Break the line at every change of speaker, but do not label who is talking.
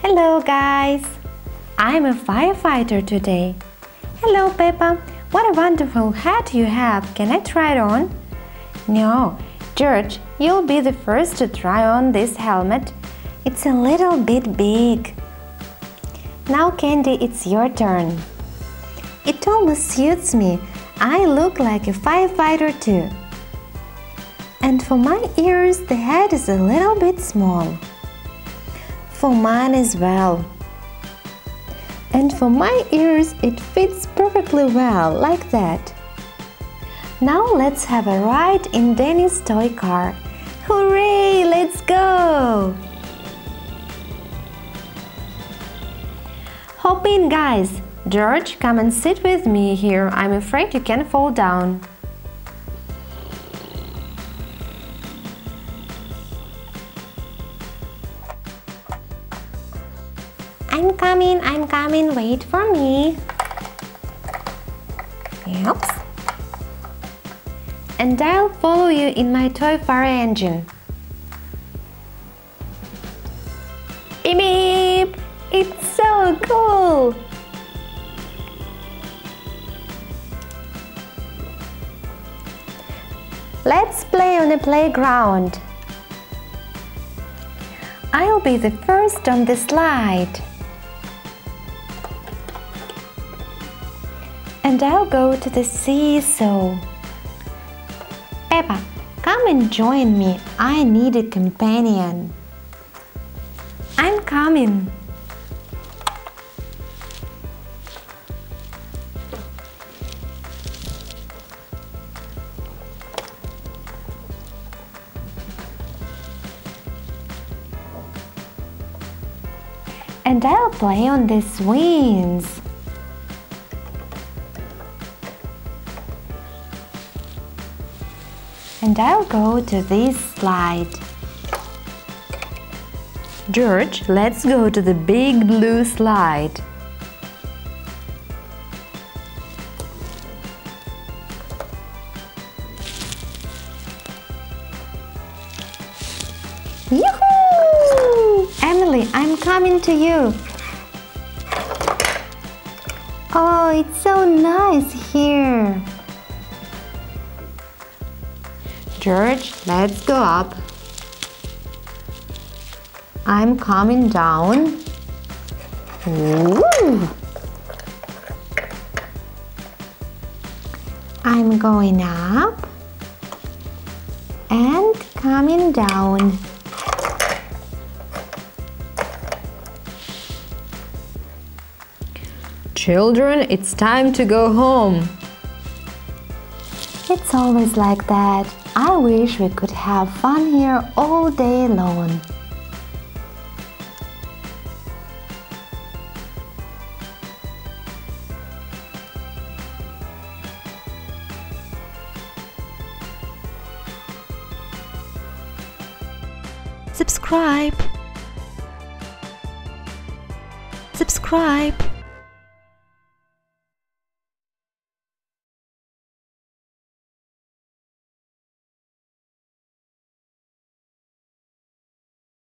Hello guys! I'm a firefighter today. Hello Peppa, what a wonderful hat you have. Can I try it on? No, George, you'll be the first to try on this helmet. It's a little bit big. Now Candy, it's your turn. It almost suits me. I look like a firefighter too. And for my ears, the head is a little bit small. For mine as well. And for my ears, it fits perfectly well, like that. Now let's have a ride in Danny's toy car. Hooray! Let's go! Hop in, guys. George, come and sit with me here. I'm afraid you can fall down. I'm coming, wait for me. Oops. And I'll follow you in my toy fire engine. Beep beep! It's so cool! Let's play on the playground. I'll be the first on the slide. And I'll go to the seesaw. Peppa, come and join me. I need a companion. I'm coming. And I'll play on the swings. And I'll go to this slide. George, let's go to the big blue slide. Yoo-hoo! Emily, I'm coming to you. Oh, it's so nice here. George, let's go up. I'm coming down. Ooh. I'm going up and coming down. Children, it's time to go home. It's always like that. I wish we could have fun here all day long. Subscribe.